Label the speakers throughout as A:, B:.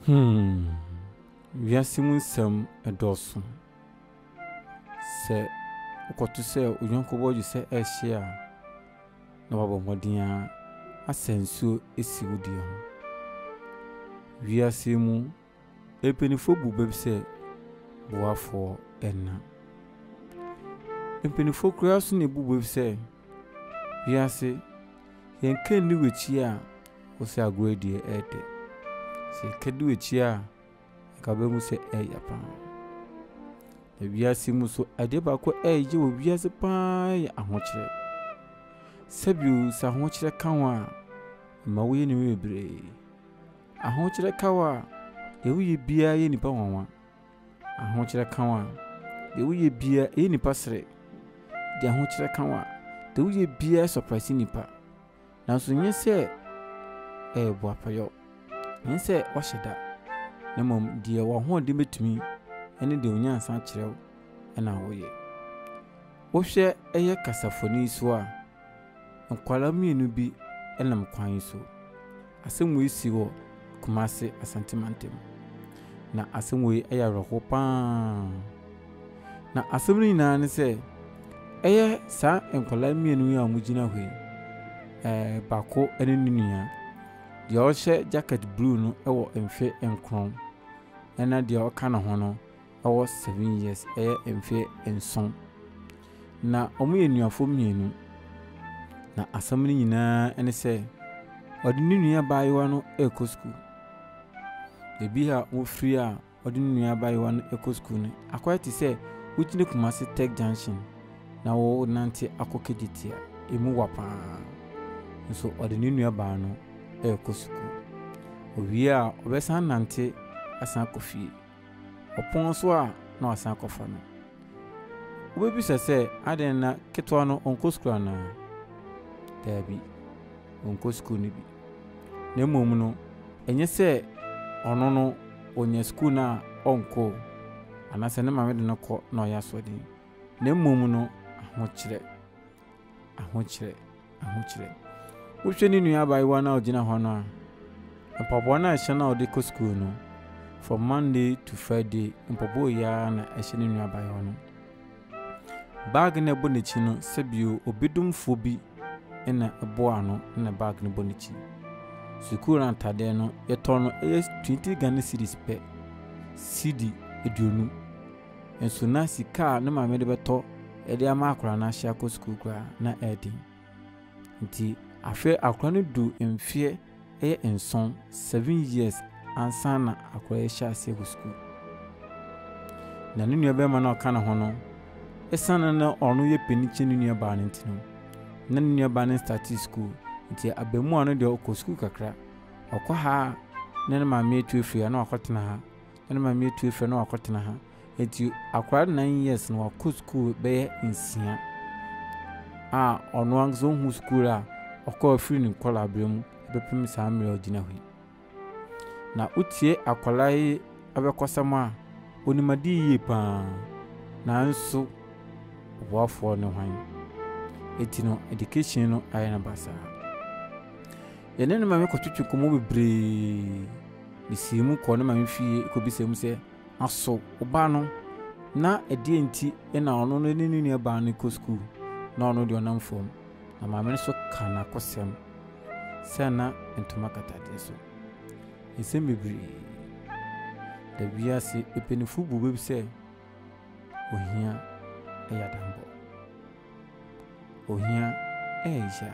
A: Wiase mu nsɛm ɛdɔso. Sɛ ukotu sɛ uyonko boju sɛ ɛhyia na wabɔ mmɔden a asensuo esi wodi ho. Wiase mu epenifo bube sɛ boafo ɛna. Epenifo kura so ne bube sɛ wiase yɛnka ni wechi a wosi agrodie ɛde. Sɛ kedi wechi a kabemu sɛ ɛya pa. Wiase mu so ade ba ko ɛye wo wiase pa ya ahokyere. Sabiu sa ahokyere kanwa ma wo ye ne mebre. Ahokyere kawa de wo ye bia ye nipa wanwa. Ahokyere kanwa de wo ye bia ye nipa sere. De ahokyere kanwa de wo ye bia surprise nipa. Nanso nye sɛ bo apayo. Nye sɛ ɔhyeda. Na mom die wo ho de betumi ene de onyansa kyerɛw na woyɛ. Wo hwɛ ɛyɛ kasafoni so a nkwala mienu bi ɛnam kwan so. Asɛm wo isi wo Kumase Asantemantam. Na asɛm wo ɛyɛ rɔko paa. Na asɛm ni na ne sɛ ɛyɛ sa nkwala mienu a mugina hwe. Bako ɛne nunua. De ɔhyɛ jacket blue no ɛwɔ mfe nkron. Ɛna de ɔka na ho no ɛwɔ 7 years ɛyɛ mfe nson. Na ɔmo yɛ nuafo mienu. Na asɛm ni nyinaa ɛne sɛ ɔde nunua baayewa no ɛkɔ school. Ebi ha wo free a ɔde nunua baayewa no ɛkɔ school no. Akɔyɛ te sɛ wotine Kumase Tech Junction na wo nante akɔkeditia emu wa paa. Nso ɔde nunua baa no ɛkɔ school. Owie a ɔbɛsan nante asan kɔfie. Ɔpon so a na asan kɔfa no. Wobebisa sɛ aden na ketwa no onko school na dabi onko school ni bi. Na mmom no enye sɛ ɔno no onye school na onko anase ne mame de no kɔ na ɔya sɔden. Na mmom no ahokyere. Wohwɛ ni nua baayewa na ɔgyina hɔ no a mpaboa na ɛhyɛ na ɔde kɔ school no from Monday to Friday mpaboa ya na ɛhyɛ ni nua baayewa no. Bag na ɛbɔ n'akyi no sɛbio obedumfo bi ɛna ɛbɔ ano na bag no bɔ n'akyi. School na ntade no yɛtɔ no ɛyɛ 20 Ghana cedis pɛ CD eduonu. Enso na sika na maame de bɛtɔ ɛde ama akora na hyɛ akɔ school kra na ɛdi. Nti afɛ akora no du mfie ɛyɛ nson 7 years ansa na akora hyɛ ase go school. Na ne nua bɛma na ɔka na ho no esana na ɔno yɛ panichi ne nua baa ne ntino. Na ne nua baa ne start school. Nti abemu ano de ɔkɔ school kakra. Ɔkɔ ha na ne maame etu efiri na ɔkɔtena ha. Na ne maame etu efiri na ɔkɔtena ha. Nti akora 9 years na ɔkɔ school bɛyɛ nsia. Ɔno anzo hu school a ɔkɔ afiri ne kola abremu bɛpem saa mmere ɔgyina hɔ. Na utie akola yi abɛkɔsam a onimadi yie paa. Na nso boafo ne hwan. Eti no education no ayɛ na basa. Yɛne ne maame kɔtwetwe komo bebree. Bisimu kɔ ne maame fie kɔbisɛm sɛ aso oba no na ɛde enti na ɔno no ne nua ba no kɔ school. Na ɔno de ɔnam fam. Na maame no so kana kɔsɛm. Sɛ na ntoma katade so. Esem bebree. Da wiase epenifo bube sɛ ohia ɛyɛ dambo. Ohia ɛyɛ.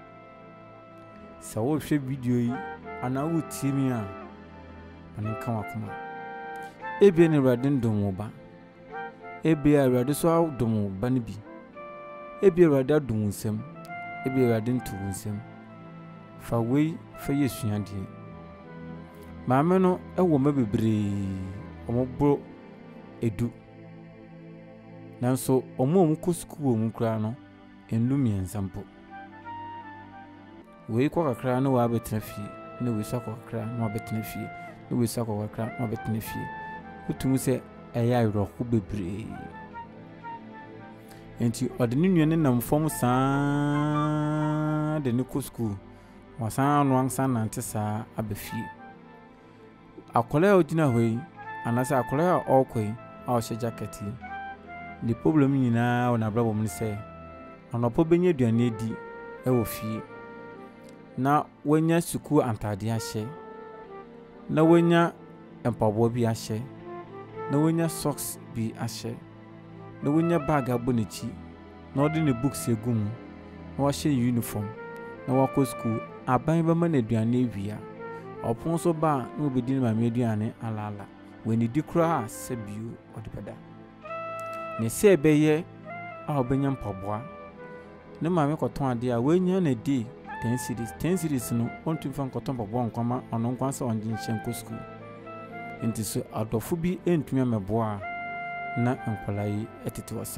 A: Sɛ wo hwɛ video yi ana wo tie mi a ɔne ka wakoma. Ebe ne Awurade ndom wo ba. Ebe Awurade so adom wo ba ne bi. Ebe Awurade adom wo nsɛm. Ebe Awurade nto wo nsɛm. Fa wei fa yesuade. Maame no ɛwɔ ma bebree. Ɔmobro edu. Nanso ɔmo kɔ school mu kra no enlu miensampo. Wei kɔ kakra na wa betena fie. Na wei so kɔ kakra na wa betena fie. Na wei so kɔ kakra na wa betena fie. Wotumu sɛ ɛyɛ ayɔrɔko bebree. Enti ɔde ne nua ne nam fam saa de ne kɔ school. Wasan no ansa nante saa abafie. akola ogina hoyi anasa akola okoi a ohye jacket the problem nyina wona brabo mun say anopo benye aduane di e wo fie na wanya suku antade ahye na wanya empabo bi ahye na wanya socks bi ahye na wanya bag abonichi na odi ne books egum na wahye uniform na wako school aban ba man aduane awia opon so ba na obedi na ma aduane alala weni di kura sebio odipeda ne se beye a obenya mpaboa ne ma me koton ade a wenya na di 10 cities no on to fan koton mpaboa nkoma ono nkwansa onje nshen school enti so adofo bi entumi ameboa na nkwalai etete wasa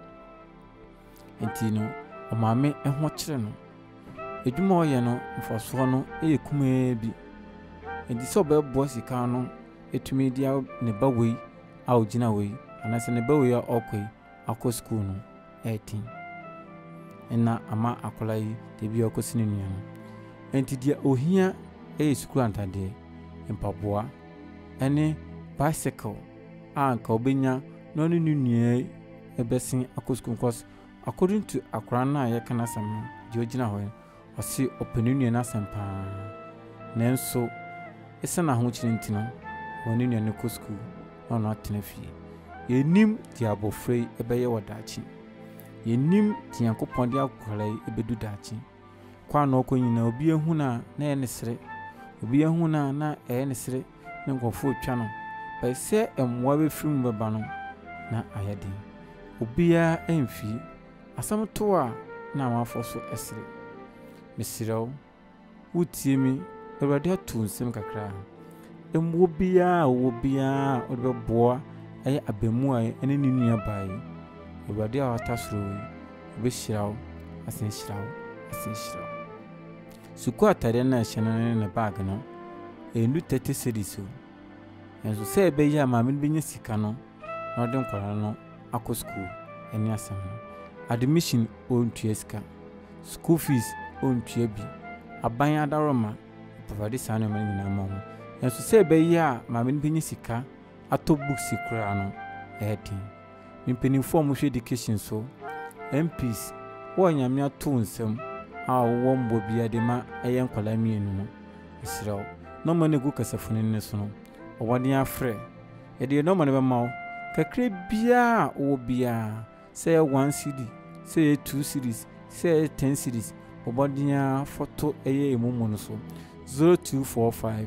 A: enti no o ma me eho kire no edwuma oye no mfaso no eyekume bi enti so be bo sika no etumi dia ne bawei a ogina wei anase ne bawei a okoi akọ school no 18 ena ama akolai debi okosini nua no enti dia ohia school antade empaboa ene bicycle anka obenya no ne nua ebesin akọ school cause according to akora na ye kana sam di ogina ho ose openunu na sampa nenso ese na ho kire ntino woni nua ne ko school no atena fie yenim ti abofrei ebeye wadachi yenim ti yankopon de akolai ebedu dachi kwa no konyina obi ehu na ye ne sere obi ehu na ye ne sere ne nkofo twa no ba se emwa be firim beba no na ayade obi ya emfi asam to a na amafo so esere mesirawo wutie mi Ewurade atu nsem kakra emwo bia odebeboa aye abemu aye ene ni nua bai Ewurade a watasoro obe hyirawo asen hyirawo suku atare na hyene ne bag no enu 30 cedis o enso se ebe ya ma me benya sika no na ode nkwara no akọ school eni asem admission on tueska school fees on tuebi aban adaroma provide sane man nyina ma ho enso se ebe ya ma me benya sika ato books kura no edi impeni form of education so MPs wo nyame ato nsem a wo mbo bia de ma eye nkwala mienu no isiraw no ma ne gu kasafuni ne so no owade afre e de no ma ne be mawo kakre bia wo bia say 1 cd say 2 cds say 10 cds obodinya photo eye emumu no so 0245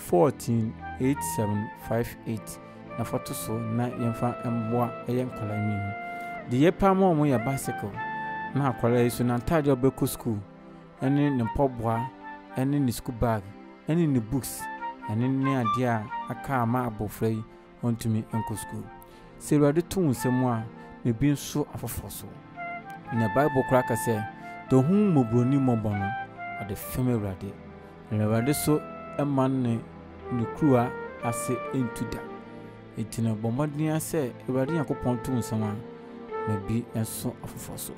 A: 148758 na photo so na yemfa emboa eye nkwala mienu de yepa mo ya bicycle na akwala isu na ntade obeko school ene ne poboa ene ne school bag ene ne books ene ne ade a aka ama abofrei ontumi enko school se Ewurade to nsemu a me bi nso afofo so na bible kura ka se do hu mobroni mobono ade fem Ewurade na Ewurade so eman ne krua ase entuda etina bomodin ase Ewurade yakopon to nsemu a me bi enso afofo so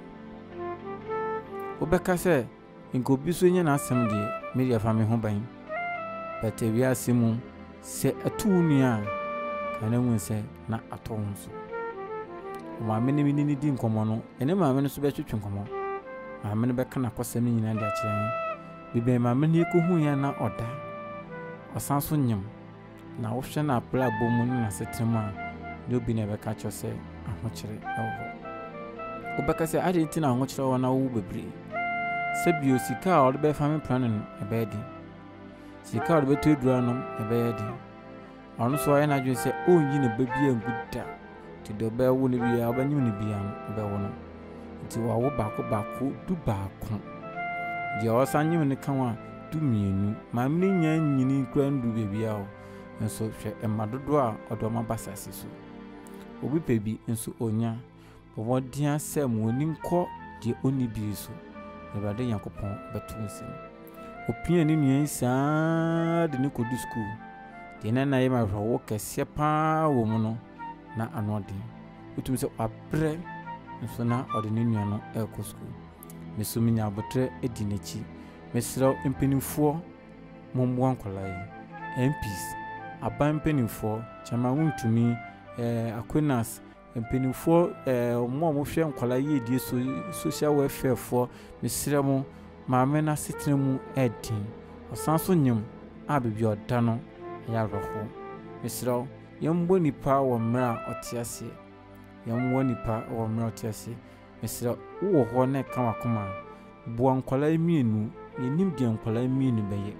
A: obeka se inko bi so nya na asem de media fami ho ban bete wi asemu se atunua kana mu se na aton so o ma me ni di nkomo no ene ma me no so be twetwe nkomo ma me no be kana kosem ni nyina de a kire bibe ma me ni ko hu ya na oda osan so nyem na wo hwe na apra bomu na setrema de obi na be ka cho se ahokyere ewo obeka se ade ntina ahokyere wo na wo bebre sebio sika or be family planning ebedi sika or be to edura no ebedi onu so aye na dwe se onyi ne babi anguda ti do be wo ne bia obanyim ne bia no be wo no ti wa wo baako du baako di osanyim ne kanwa du mienu ma me nya nyini kura ndu bebia o enso hwe emadodo a odo ma basase so obi pebi enso onya bobodia sem woni nko di oni bi so Ewurade yakopon betunse opia ni nua isa de ne kodu school de na ye ma hwo kese pa wo mu no na anode utum se abre nso na ode ne nua no eko school mesumi nya abotre edi nechi mesra empenifo mombo ankolai MPs aban penifo chama wuntumi Aquinas penifo mo mo hwe nkwala yedie social welfare for mesrɛ mo maame na setena mu edin osanso nyim abebi oda no ya roho mesrɛ yɛmbɔ nipa wɔ mmra ɔtease yɛmbɔ nipa wɔ mmra ɔtease mesrɛ wo hɔ na ka wakoma boa nkwala mienu yenim de nkwala mienu bɛyɛ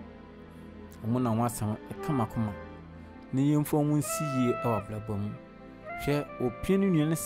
A: ɔmo na wasam ka makoma ne yɛmfo mu nsiye ɛwɔ ablaba mu hwɛ opie ne nua ne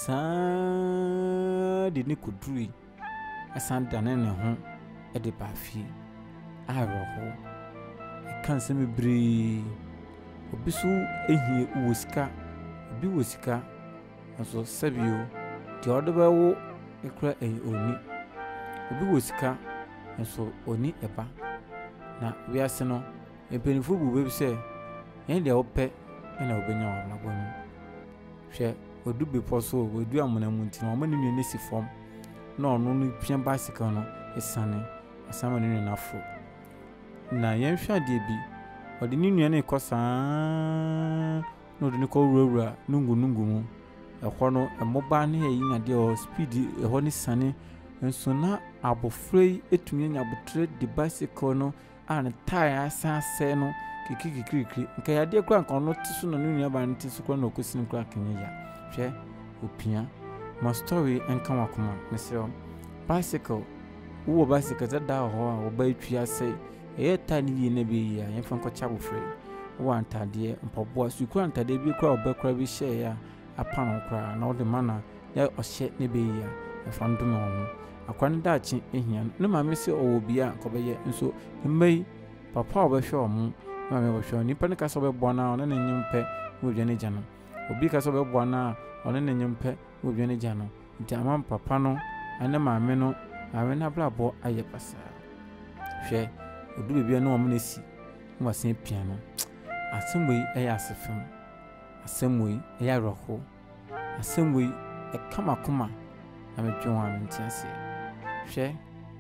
A: saa de ne koduri asan dane ne ho ɛde baafie aroho ɛkan sɛ mebree obi so ehie wosika obi wosika nso sabio de ɔde bɛwo ekura oni obi wosika nso oni eba na wiase no epenifo bu bebi sɛ yɛn de opɛ na obenya wa blabo mu hwɛ odu bepo so odu amona mu nti na ɔma ne nua ne si fam na ɔno no pia bicycle no esane asama ne nua na fo na yɛn hwɛ ade bi ɔde ne nua ne kɔ saa na ɔde ne kɔ wurawura nungu mu ɛhɔ no ɛmoba ne yɛ nyade o speed ɛhɔ ne sane nso na abofrɛ etumi nya abotre de bicycle no a ne tire asase no kikikikiri nka yade kura nka no tiso na ne nua ba ne tiso kura na okosi ne kura kenya ya hwɛ opia ma story enka wakoma mesrɛ bicycle wo bicycle da hɔ a wo ba etwi ase ɛyɛ tani yi na be yi a yɛmfa nkɔ chabofrɛ wo antade mpaboa so kura antade bi kura obɛkura bi hyɛ ya apano kura na wo de mana ya ɔhyɛ ne be yi a yɛfa ndome ho akwan daakye ehia ne maame se ɔwɔ bi a kɔbɛyɛ nso mmai papa obɛhwɛ ɔmo maame obɛhwɛ nipa ne ka sɛ obɛboa na ɔne ne nyimpe wo dwane gya no obi ka sɛ obɛboa na ɔne ne nyimpe wo dwane gya no nti ama papa no ane maame no maame na blabo ayɛ pasa hwɛ odu bebia no ɔmo na si mo asen pia no asɛmwe ɛyɛ asefem asɛmwe ɛyɛ roho asɛmwe ɛkamakoma na metwe ho amentiase hwɛ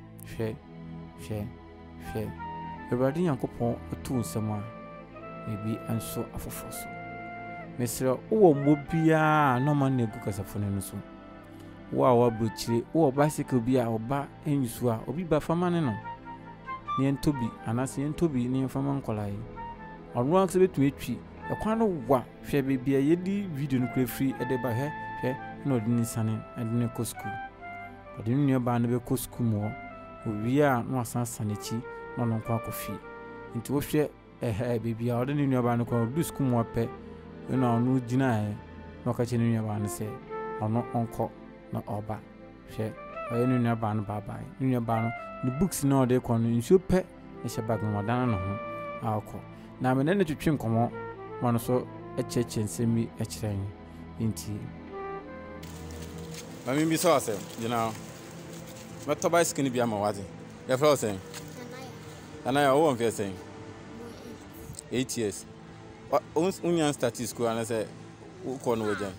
A: Awurade Nyankopɔn otu nsɛm a ebi anso afofo so mesrɛ wo mo bia na man na egu kasafo no so wo a wabrochire wo bicycle bi a oba enyisu a obi ba fama ne no ne ntobi anase ntobi ne fama nkolai ɔno akse betumi etwi ɛkwan no wa hwɛ bebia yedi video no kura free ɛde ba hwɛ na ɔde ne sane ɛde ne kɔ school ɔde ne nua ba no be kɔ school mo owi a no asan sanechi na ɔno nkɔ akɔfi nti wo hwɛ bebia ɔde ne nua ba no kɔ do school mo pɛ na ɔno gyina na ɔka kyɛ ne nua ba no sɛ ɔno ɔnkɔ na ɔba hwɛ ɔyɛ ne nua ba no bye ne nua ba no ne books na ɔde kɔ no nsuo pɛ ne hyɛ bag no ɔdan no ho akɔ na me ne twetwe nkɔmɔ ma no so ɛkyɛkyɛ nsɛm bi ɛkyerɛ nti mami bi so asɛm gyina mɛtɔ bicycle ni bi ama wate yɛfrɛ wo sɛn anaya wo wɔmfɛ sɛn 8 years unya start school ana sɛ wokɔ no wagyan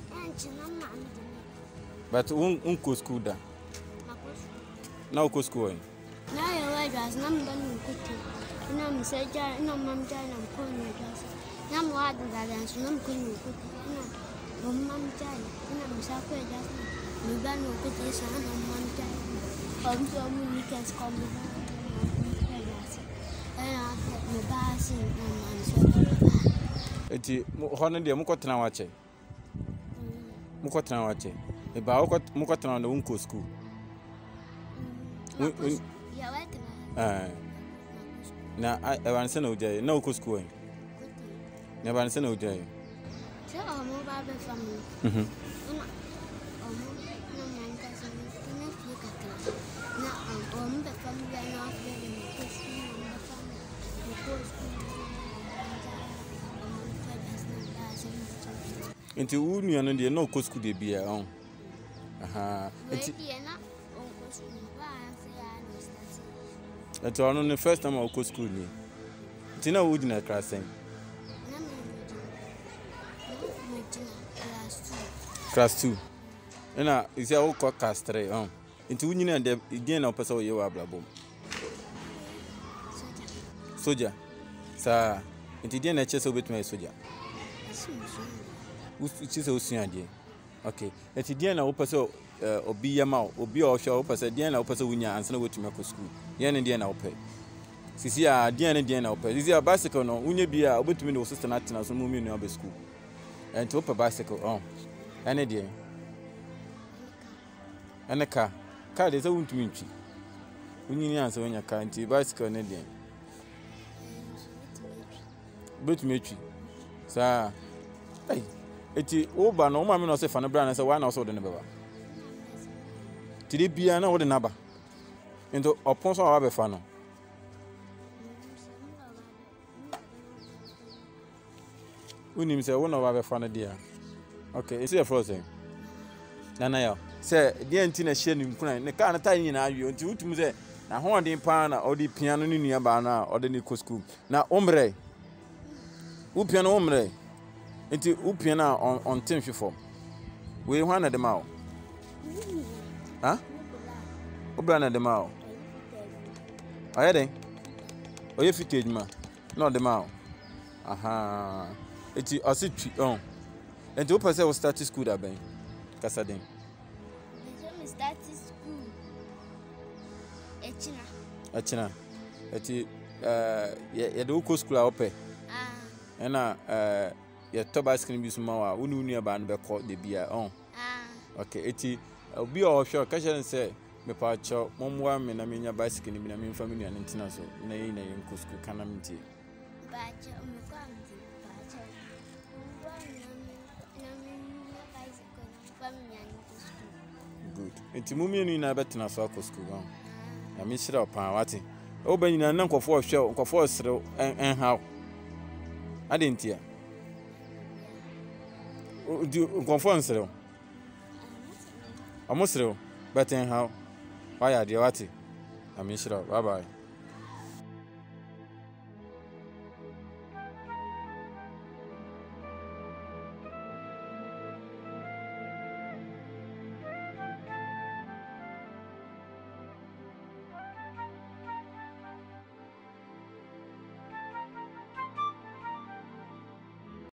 A: but unko school da na wokɔ school ɛ
B: na yɛ wajas na mba no nkoto na msɛgya na mamgya na mkɔ no wajas na mo ade dada nso na mkɔ no nkoto na mamgya na msakɔ wajas na mba no nkoto sa na mamgya ɔmso mu nikas kɔ mo ba wajas mo ba se na manso
A: eti hɔ no deɛ mokɔtena wakyɛ mokɔtena wakyɛ eba mokɔtena na wonko school na ewan sɛ na wogyae na wokɔ school na ewan sɛ na wogyae
B: sɛ ɔmo ba bɛ family na ɔmo na manka sɛ na fie kakra na ɔmo bɛ family na afɛ na kɔ school na family kɔ school
A: nti wo nua no deɛ na wokɔ school deɛ bia aha nti
B: na ɔnkɔ school ba afɛ ya no start
A: nti ɔno ne first time a wokɔ school ni nti na wo gyina class sɛn class 2 ena isi a wokɔ class 3 nti wo nyina deɛ again na wopɛ sɛ woyɛ wɔ abrabom soja saa Nti dia na chese obetuma soja. Chese osua dia. Okay. Nti dia na wo pese obi yama obi o hwe wo pese dia na wo pese wunya ansa na wetuma ko school. Dia na wo pe. Sisi a dia na wo pe. Sisi a bicycle no wunya bi a obetumi ne wo sister na tena so mu mi no be school. Nti wo pe bicycle ene dia. Ene ka de se wuntumi ntwi. Unyini ansa wonya ka nti bicycle ne dia. Betumi sa ai eti oba no ma me no se fa no bra na se wa na so de ne beba tiri bia na wo de na ba into opon so wa be fa no unim se wo na wa be fa no dia okay esi e frozen na ya se dia nti na hye nim kuna ne ka na ta nyina awie nti utum se na ho de pa na odi piano ne nua ba na odi ne ko school na omre upiano omre enti upiana on tin fifo we hwana de mawo ha obra na de mawo ayede oye fitted ma no de mawo aha enti asitwi enti opese we start school da ben kasaden
B: we start school echina
A: enti ye de uko school a ope ena ye to bicycle bi suma wa unu nua ba no be ko de bia okay eti obi o hwe ka sha nse me pa cho momwa me na menya bicycle bi na me mfa me nua ntina so na yi na yenko school kana mtie
B: ba cho me kwa mti ba cho na me bicycle na mfa me nua yenko school
A: good enti mumie nu na betina so akọ school na me shira pa wati o ba nyina na nkofo hwe nkofo sere haw adentia do conference re amosre betten how why are the wati I'm sure bye bye